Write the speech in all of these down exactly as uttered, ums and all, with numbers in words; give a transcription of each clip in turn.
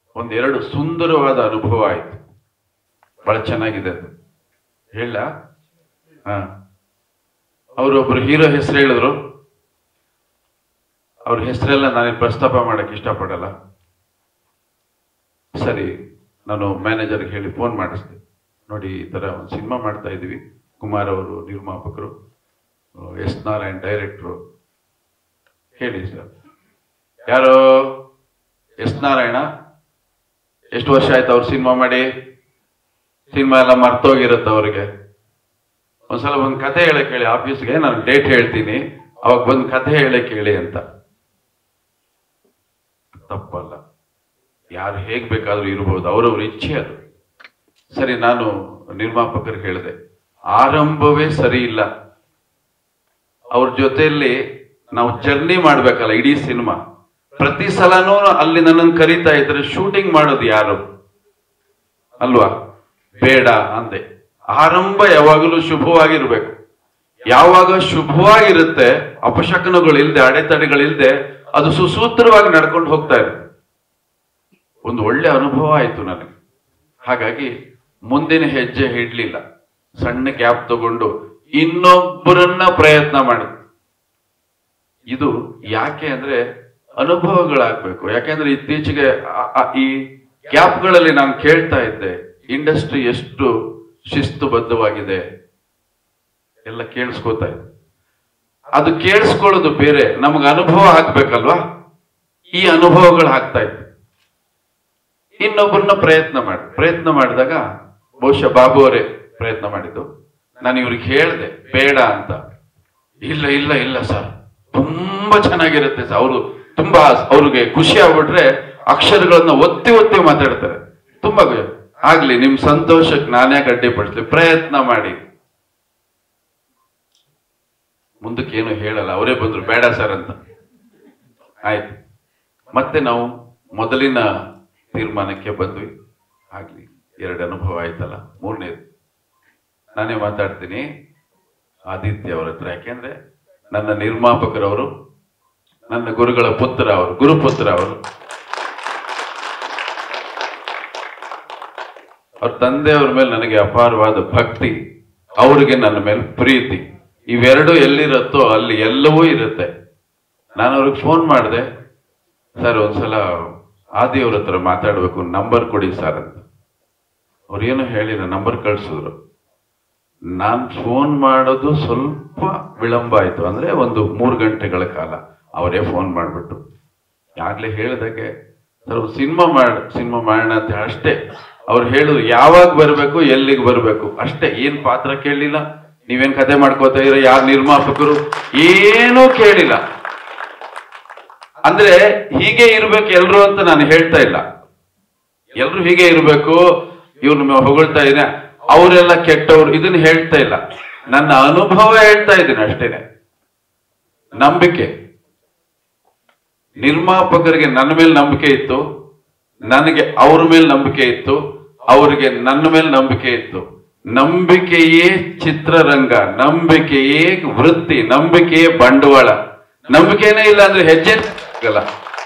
ಒಂದೆರಡು ಸುಂದರವಾದ ಅನುಭವ ಆಯ್ತು. ಬಹಳ ಚೆನ್ನಾಗಿದೆ ಅದು, ಹೇಳ. ಹಾ, ಅವರೊಬ್ರು ಹೀರೋ ಹೆಸರು ಹೇಳಿದ್ರು. ಅವ್ರ ಹೆಸರೆಲ್ಲ ನಾನು ಪ್ರಸ್ತಾಪ ಮಾಡಕ್ಕೆ ಇಷ್ಟಪಡಲ್ಲ. ಸರಿ, ನಾನು ಮ್ಯಾನೇಜರ್ಗೆ ಹೇಳಿ ಫೋನ್ ಮಾಡಿಸ್ದೆ. ನೋಡಿ, ಈ ತರ ಒಂದು ಸಿನಿಮಾ ಮಾಡ್ತಾ ಇದೀವಿ, ಕುಮಾರ್ ಅವರು ನಿರ್ಮಾಪಕರು, ಎಸ್ ನಾರಾಯಣ್ ಡೈರೆಕ್ಟ್ರು. ಹೇಳಿ ಸರ್. ಯಾರು? ಎಸ್ ನಾರಾಯಣ. ಎಷ್ಟು ವರ್ಷ ಆಯ್ತು ಅವ್ರು ಸಿನಿಮಾ ಮಾಡಿ? ಸಿನಿಮಾ ಎಲ್ಲ ಮರ್ತೋಗಿರುತ್ತೆ ಅವ್ರಿಗೆ. ಒಂದ್ಸಲ ಒಂದು ಕಥೆ ಹೇಳಕ್ ಹೇಳಿ ಆಫೀಸ್ಗೆ, ನಾನು ಡೇಟ್ ಹೇಳ್ತೀನಿ, ಅವಾಗ ಬಂದು ಕಥೆ ಹೇಳಕ್ ಹೇಳಿ ಅಂತ. ತಪ್ಪಲ್ಲ, ಯಾರು ಹೇಗ್ ಬೇಕಾದ್ರೂ ಇರಬಹುದು, ಅವ್ರವ್ರ ಇಚ್ಛೆ ಅದು. ಸರಿ, ನಾನು ನಿರ್ಮಾಪಕರಿಗೆ ಹೇಳಿದೆ, ಆರಂಭವೇ ಸರಿ ಇಲ್ಲ. ಅವ್ರ ಜೊತೆಯಲ್ಲಿ ನಾವು ಜರ್ನಿ ಮಾಡ್ಬೇಕಲ್ಲ ಇಡೀ ಸಿನಿಮಾ. ಪ್ರತಿ ಸಲನೂ ಅಲ್ಲಿ ನನ್ನನ್ನು ಕರೀತಾ ಇದ್ರೆ ಶೂಟಿಂಗ್ ಮಾಡೋದು ಯಾರು ಅಲ್ವಾ? ಬೇಡ ಅಂದೆ. ಆರಂಭ ಯಾವಾಗಲೂ ಶುಭವಾಗಿರ್ಬೇಕು. ಯಾವಾಗ ಶುಭವಾಗಿರುತ್ತೆ, ಅಪಶಕನಗಳಿಲ್ದೆ, ಅಡೆತಡೆಗಳಿಲ್ದೆ, ಅದು ಸುಸೂತ್ರವಾಗಿ ನಡ್ಕೊಂಡು ಹೋಗ್ತಾ ಇದೆ. ಒಂದು ಒಳ್ಳೆ ಅನುಭವ ಆಯ್ತು ನನಗೆ. ಹಾಗಾಗಿ ಮುಂದಿನ ಹೆಜ್ಜೆ ಇಡ್ಲಿಲ್ಲ, ಸಣ್ಣ ಗ್ಯಾಪ್ ತಗೊಂಡು ಇನ್ನೊಬ್ಬರನ್ನ ಪ್ರಯತ್ನ ಮಾಡಿದ್ರು. ಇದು ಯಾಕೆ ಅಂದ್ರೆ ಅನುಭವಗಳಾಗ್ಬೇಕು. ಯಾಕೆಂದ್ರೆ ಇತ್ತೀಚೆಗೆ ಈ ಗ್ಯಾಪ್ಗಳಲ್ಲಿ ನಾನು ಕೇಳ್ತಾ ಇದ್ದೆ, ಇಂಡಸ್ಟ್ರಿ ಎಷ್ಟು ಶಿಸ್ತುಬದ್ಧವಾಗಿದೆ ಎಲ್ಲ ಕೇಳಿಸ್ಕೋತಾ ಇದ್ದೆ. ಅದು ಕೇಳಿಸ್ಕೊಳ್ಳೋದು ಬೇರೆ, ನಮ್ಗೆ ಅನುಭವ ಆಗ್ಬೇಕಲ್ವಾ? ಈ ಅನುಭವಗಳು ಆಗ್ತಾ ಇತ್ತು. ಇನ್ನೊಬ್ಬರನ್ನ ಪ್ರಯತ್ನ ಮಾಡಿ ಪ್ರಯತ್ನ ಮಾಡಿದಾಗ ಬಹುಶಃ ಬಾಬು ಅವರೇ ಪ್ರಯತ್ನ ಮಾಡಿದ್ದು. ನಾನು ಇವ್ರಿಗೆ ಹೇಳಿದೆ ಬೇಡ ಅಂತ. ಇಲ್ಲ ಇಲ್ಲ ಇಲ್ಲ ಸರ್, ತುಂಬಾ ಚೆನ್ನಾಗಿರುತ್ತೆ ಸರ್. ಅವರು ತುಂಬಾ ಅವ್ರಿಗೆ ಖುಷಿ ಆಗ್ಬಿಟ್ರೆ ಅಕ್ಷರಗಳನ್ನ ಒತ್ತಿ ಒತ್ತಿ ಮಾತಾಡ್ತಾರೆ. ತುಂಬಾ ಆಗ್ಲಿ, ನಿಮ್ ಸಂತೋಷಕ್ಕೆ ನಾನೇ ಅಡ್ಡಿಪಡಿಸ್ಲಿ, ಪ್ರಯತ್ನ ಮಾಡಿ. ಮುಂದಕ್ಕೆ ಏನು ಹೇಳಲ್ಲ, ಅವರೇ ಬಂದ್ರು ಬೇಡ ಸರ್ ಅಂತ. ಆಯ್ತು, ಮತ್ತೆ ನಾವು ಮೊದಲಿನ ತೀರ್ಮಾನಕ್ಕೆ ಬಂದ್ವಿ. ಆಗ್ಲಿ, ಎರಡು ಅನುಭವ ಆಯ್ತಲ್ಲ, ಮೂರನೇದು ನಾನೇ ಮಾತಾಡ್ತೀನಿ ಆದಿತ್ಯ ಅವ್ರ ಹತ್ರ. ಯಾಕೆಂದ್ರೆ ನನ್ನ ನಿರ್ಮಾಪಕರವರು, ನನ್ನ ಗುರುಗಳ ಪುತ್ರ ಅವರು, ಗುರುಪುತ್ರ ಅವರು. ಅವ್ರ ತಂದೆಯವ್ರ ಮೇಲೆ ನನಗೆ ಅಪಾರವಾದ ಭಕ್ತಿ, ಅವ್ರಿಗೆ ನನ್ನ ಮೇಲೆ ಪ್ರೀತಿ. ಇವೆರಡು ಎಲ್ಲಿರುತ್ತೋ ಅಲ್ಲಿ ಎಲ್ಲವೂ ಇರುತ್ತೆ. ನಾನು ಅವ್ರಿಗೆ ಫೋನ್ ಮಾಡಿದೆ, ಸರ್ ಒಂದ್ಸಲ ಆದಿ ಅವ್ರ ಹತ್ರ ಮಾತಾಡ್ಬೇಕು, ನಂಬರ್ ಕೊಡಿ ಸರ್ ಅಂತ. ಅವ್ರೇನು ಹೇಳಿಲ್ಲ, ನಂಬರ್ ಕಳ್ಸಿದ್ರು. ನಾನ್ ಫೋನ್ ಮಾಡೋದು ಸ್ವಲ್ಪ ವಿಳಂಬ ಆಯ್ತು, ಅಂದ್ರೆ ಒಂದು ಮೂರು ಗಂಟೆಗಳ ಕಾಲ. ಅವರೇ ಫೋನ್ ಮಾಡ್ಬಿಟ್ಟು ಆಗ್ಲೇ ಹೇಳಿದಾಗೆ ಸರ್ ಸಿನಿಮಾ ಮಾಡ ಸಿನಿಮಾ ಮಾಡೋಣ ಅಂತ ಅಷ್ಟೇ. ಅವ್ರು ಹೇಳಿದ್ರು ಯಾವಾಗ ಬರ್ಬೇಕು, ಎಲ್ಲಿಗೆ ಬರ್ಬೇಕು ಅಷ್ಟೇ. ಏನ್ ಪಾತ್ರ ಕೇಳಲಿಲ್ಲ, ನೀವೇನ್ ಕತೆ ಮಾಡ್ಕೋತಾ ಇರ, ಯಾರು ನಿರ್ಮಾಪಕರು, ಏನೂ ಕೇಳಿಲ್ಲ. ಅಂದ್ರೆ ಹೀಗೆ ಇರ್ಬೇಕು ಎಲ್ರು ಅಂತ ನಾನು ಹೇಳ್ತಾ ಇಲ್ಲ. ಎಲ್ರು ಹೀಗೆ ಇರ್ಬೇಕು, ಇವ್ರನ್ನ ಹೊಗಳ್ತಾ ಇದ್ದೀನಿ, ಅವರೆಲ್ಲ ಕೆಟ್ಟವ್ರು, ಇದನ್ನ ಹೇಳ್ತಾ ಇಲ್ಲ. ನನ್ನ ಅನುಭವ ಹೇಳ್ತಾ ಇದ್ದೀನಿ ಅಷ್ಟೇನೆ. ನಂಬಿಕೆ, ನಿರ್ಮಾಪಕರಿಗೆ ನನ್ನ ಮೇಲೆ ನಂಬಿಕೆ ಇತ್ತು, ನನಗೆ ಅವ್ರ ಮೇಲೆ ನಂಬಿಕೆ ಇತ್ತು, ಅವರಿಗೆ ನನ್ನ ಮೇಲೆ ನಂಬಿಕೆ ಇತ್ತು. ನಂಬಿಕೆಯೇ ಚಿತ್ರರಂಗ, ನಂಬಿಕೆಯೇ ವೃತ್ತಿ, ನಂಬಿಕೆಯೇ ಬಂಡವಾಳ. ನಂಬಿಕೆನೇ ಇಲ್ಲ ಅಂದ್ರೆ ಹೆಜ್ಜೆ ಆಗಲ್ಲ.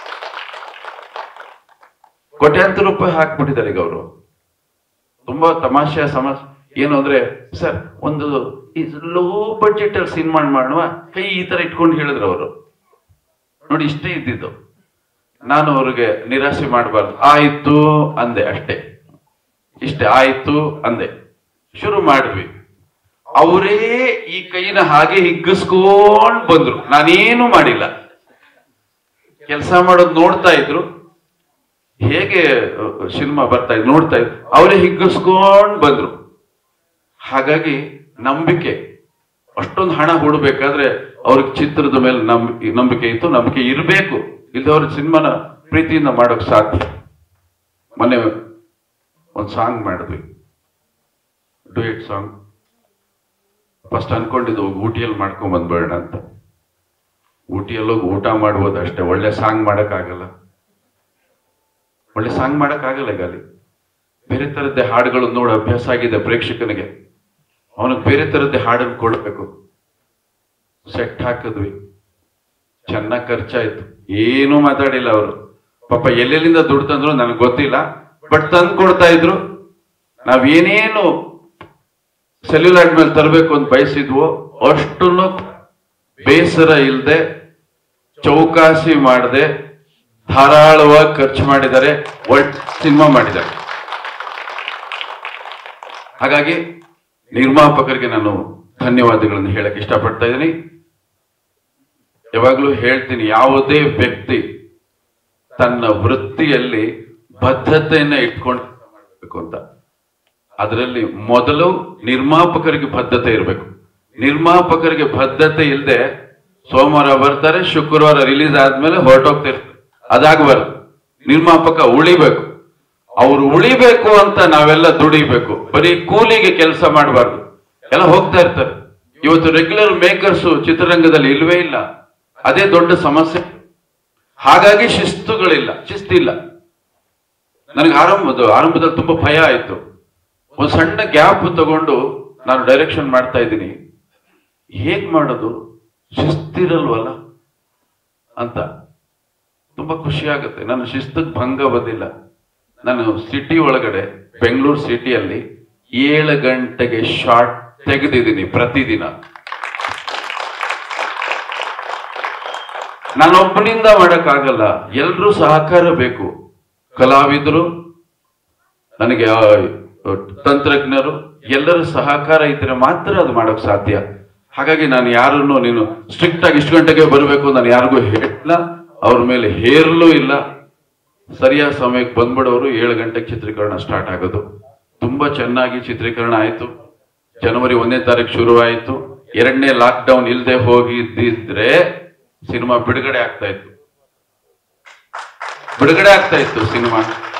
ಕೋಟ್ಯಾಂತರ ರೂಪಾಯಿ ಹಾಕ್ಬಿಟ್ಟಿದ್ದಾರೆ ಈಗ ಅವರು. ತುಂಬಾ ತಮಾಷೆಯ ಸಮಸ್ಯೆ ಏನು ಅಂದ್ರೆ, ಸರ್ ಒಂದು ಲೋ ಬಡ್ಜೆಟ್ ಅಲ್ಲಿ ಸಿನಿಮಾ ಮಾಡುವ, ಕೈ ಈ ತರ ಇಟ್ಕೊಂಡು ಹೇಳಿದ್ರು ಅವರು. ನೋಡಿ, ಇಷ್ಟೇ ಇದ್ದಿದ್ದು. ನಾನು ಅವ್ರಿಗೆ ನಿರಾಸೆ ಮಾಡಬಾರ್ದು, ಆಯ್ತು ಅಂದೆ ಅಷ್ಟೇ. ಇಷ್ಟೇ, ಆಯ್ತು ಅಂದೆ. ಶುರು ಮಾಡಿದ್ವಿ. ಅವರೇ ಈ ಕೈನ ಹಾಗೆ ಹಿಗ್ಗಿಸ್ಕೊಂಡ್ ಬಂದ್ರು, ನಾನೇನು ಮಾಡಿಲ್ಲ. ಕೆಲಸ ಮಾಡೋದು ನೋಡ್ತಾ ಇದ್ರು, ಹೇಗೆ ಸಿನಿಮಾ ಬರ್ತಾ ಇದ್ರು ನೋಡ್ತಾ ಇದ್ರು, ಅವರೇ ಹಿಗ್ಗಿಸ್ಕೊಂಡ್ ಬಂದ್ರು. ಹಾಗಾಗಿ ನಂಬಿಕೆ, ಅಷ್ಟೊಂದು ಹಣ ಹೂಡಬೇಕಾದ್ರೆ ಅವ್ರಿಗೆ ಚಿತ್ರದ ಮೇಲೆ ನಂಬಿಕೆ ನಂಬಿಕೆ ಇತ್ತು, ನಂಬಿಕೆ ಇರಬೇಕು. ಇಲ್ಲದವ್ರ ಸಿನಿಮಾನ ಪ್ರೀತಿಯಿಂದ ಮಾಡೋಕ್ ಸಾಧ್ಯ. ಮೊನ್ನೆ ಒಂದು ಸಾಂಗ್ ಮಾಡಿದ್ವಿ, ಡುಯೆಟ್ ಸಾಂಗ್. ಫಸ್ಟ್ ಅನ್ಕೊಂಡಿದ್ದು ಊಟಿಯಲ್ಲಿ ಮಾಡ್ಕೊಂಡ್ ಬಂದ್ಬೇಡ ಅಂತ. ಊಟಿಯಲ್ಲೋಗಿ ಊಟ ಮಾಡ್ಬೋದು ಅಷ್ಟೇ, ಒಳ್ಳೆ ಸಾಂಗ್ ಮಾಡಕ್ಕಾಗಲ್ಲ. ಒಳ್ಳೆ ಸಾಂಗ್ ಮಾಡಕ್ಕಾಗಲ್ಲ. ಈಗ ಅಲ್ಲಿ ಬೇರೆ ತರದ್ದೇ ಹಾಡುಗಳು ನೋಡಿ ಅಭ್ಯಾಸ ಆಗಿದೆ ಪ್ರೇಕ್ಷಕನಿಗೆ, ಅವನಿಗೆ ಬೇರೆ ತರದ್ದೇ ಹಾಡನ್ನು ಕೊಡ್ಬೇಕು. ಸೆಟ್ ಹಾಕಿದ್ವಿ, ಚೆನ್ನಾಗಿ ಖರ್ಚಾಯ್ತು, ಏನೂ ಮಾತಾಡಿಲ್ಲ ಅವರು. ಪಾಪ ಎಲ್ಲೆಲ್ಲಿಂದ ದುಡ್ಡು ತಂದ್ರು ನನಗೆ ಗೊತ್ತಿಲ್ಲ, ಬಟ್ ತಂದು ಕೊಡ್ತಾ ಇದ್ರು. ನಾವೇನೇನು ಸೆಲ್ಯುಲೈಟ್ ಮೇಲೆ ತರಬೇಕು ಅಂತ ಬಯಸಿದ್ವೋ ಅಷ್ಟನ್ನು ಬೇಸರ ಇಲ್ಲದೆ ಚೌಕಾಸಿ ಮಾಡದೆ ಧಾರಾಳವಾಗಿ ಖರ್ಚು ಮಾಡಿದ್ದಾರೆ, ಒಳ್ಳೆ ಸಿನಿಮಾ ಮಾಡಿದ್ದಾರೆ. ಹಾಗಾಗಿ ನಿರ್ಮಾಪಕರಿಗೆ ನಾನು ಧನ್ಯವಾದಗಳನ್ನು ಹೇಳಕ್ ಇಷ್ಟಪಡ್ತಾ ಇದ್ದೀನಿ. ಯಾವಾಗಲೂ ಹೇಳ್ತೀನಿ, ಯಾವುದೇ ವ್ಯಕ್ತಿ ತನ್ನ ವೃತ್ತಿಯಲ್ಲಿ ಬದ್ಧತೆಯನ್ನ ಇಟ್ಕೊಂಡು ಮಾಡಬೇಕು ಅಂತ. ಅದರಲ್ಲಿ ಮೊದಲು ನಿರ್ಮಾಪಕರಿಗೆ ಬದ್ಧತೆ ಇರಬೇಕು. ನಿರ್ಮಾಪಕರಿಗೆ ಬದ್ಧತೆ ಇಲ್ಲದೆ ಸೋಮವಾರ ಬರ್ತಾರೆ, ಶುಕ್ರವಾರ ರಿಲೀಸ್ ಆದ್ಮೇಲೆ ಹೊರಟೋಗ್ತಿರ್ತಾರೆ. ಅದಾಗಬಾರ್ದು. ನಿರ್ಮಾಪಕ ಉಳಿಬೇಕು. ಅವ್ರು ಉಳಿಬೇಕು ಅಂತ ನಾವೆಲ್ಲ ದುಡಿಬೇಕು. ಬರೀ ಕೂಲಿಗೆ ಕೆಲಸ ಮಾಡಬಾರ್ದು. ಎಲ್ಲ ಹೋಗ್ತಾ ಇರ್ತಾರೆ. ಇವತ್ತು ರೆಗ್ಯುಲರ್ ಮೇಕರ್ಸು ಚಿತ್ರರಂಗದಲ್ಲಿ ಇಲ್ವೇ ಇಲ್ಲ. ಅದೇ ದೊಡ್ಡ ಸಮಸ್ಯೆ. ಹಾಗಾಗಿ ಶಿಸ್ತುಗಳಿಲ್ಲ, ಶಿಸ್ತಿಲ್ಲ. ನನಗೆ ಆರಂಭದ ಆರಂಭದಲ್ಲಿ ತುಂಬಾ ಭಯ ಆಯ್ತು. ಒಂದು ಸಣ್ಣ ಗ್ಯಾಪ್ ತಗೊಂಡು ನಾನು ಡೈರೆಕ್ಷನ್ ಮಾಡ್ತಾ ಇದ್ದೀನಿ, ಹೇಗ್ ಮಾಡೋದು, ಶಿಸ್ತಿರಲ್ವಲ್ಲ ಅಂತ ತುಂಬಾ ಖುಷಿ ಆಗುತ್ತೆ. ನನ್ನ ಶಿಸ್ತಕ್ಕೆ ಭಂಗ ಬಂದಿಲ್ಲ. ನಾನು ಸಿಟಿ ಒಳಗಡೆ ಬೆಂಗಳೂರು ಸಿಟಿಯಲ್ಲಿ ಏಳು ಗಂಟೆಗೆ ಶಾರ್ಟ್ ತೆಗೆದಿದ್ದೀನಿ ಪ್ರತಿದಿನ. ನಾನೊಬ್ಬನಿಂದ ಮಾಡಕ್ಕಾಗಲ್ಲ, ಎಲ್ರೂ ಸಹಕಾರ ಬೇಕು. ಕಲಾವಿದರು, ನನಗೆ ತಂತ್ರಜ್ಞರು, ಎಲ್ಲರ ಸಹಕಾರ ಇದ್ರೆ ಮಾತ್ರ ಅದು ಮಾಡೋಕ್ ಸಾಧ್ಯ. ಹಾಗಾಗಿ ನಾನು ಯಾರನ್ನು ನೀನು ಸ್ಟ್ರಿಕ್ಟ್ ಆಗಿ ಇಷ್ಟು ಗಂಟೆಗೆ ಬರಬೇಕು ನಾನು ಯಾರಿಗೂ ಹೇಳಿಲ್ಲ, ಅವ್ರ ಮೇಲೆ ಹೇರಲೂ ಇಲ್ಲ. ಸರಿಯಾದ ಸಮಯಕ್ಕೆ ಬಂದ್ಬಿಡೋರು. ಏಳು ಗಂಟೆಗೆ ಚಿತ್ರೀಕರಣ ಸ್ಟಾರ್ಟ್ ಆಗೋದು. ತುಂಬಾ ಚೆನ್ನಾಗಿ ಚಿತ್ರೀಕರಣ ಆಯ್ತು. ಜನವರಿ ಒಂದನೇ ತಾರೀಕು ಶುರುವಾಯಿತು. ಎರಡನೇ ಲಾಕ್ ಡೌನ್ ಇಲ್ಲದೆ ಹೋಗಿದ್ದಿದ್ರೆ ಸಿನಿಮಾ ಬಿಡುಗಡೆ ಆಗ್ತಾ ಇತ್ತು ಬಿಡುಗಡೆ ಆಗ್ತಾ ಇತ್ತು ಸಿನಿಮಾ.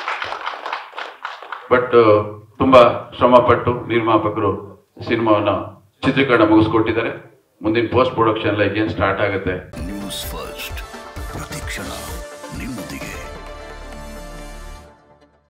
ಬಟ್ ತುಂಬಾ ಶ್ರಮ ಪಟ್ಟು ನಿರ್ಮಾಪಕರು ಸಿನಿಮಾವನ್ನ ಚಿತ್ರೀಕರಣ ಮುಗಿಸ್ಕೊಟ್ಟಿದ್ದಾರೆ. ಮುಂದಿನ ಪೋಸ್ಟ್ ಪ್ರೊಡಕ್ಷನ್ ಎಲ್ಲ ಏನ್ ಸ್ಟಾರ್ಟ್ ಆಗುತ್ತೆ. ನ್ಯೂಸ್ ಫಸ್ಟ್ ಪ್ರತಿಕ್ಷಣ ನಿಮ್ಮದೇ.